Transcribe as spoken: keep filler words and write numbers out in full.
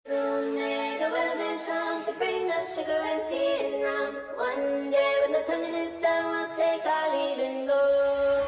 Soon may the weatherman come to bring us sugar and tea and rum. One day when the tonguing is done, we'll take our leave and go.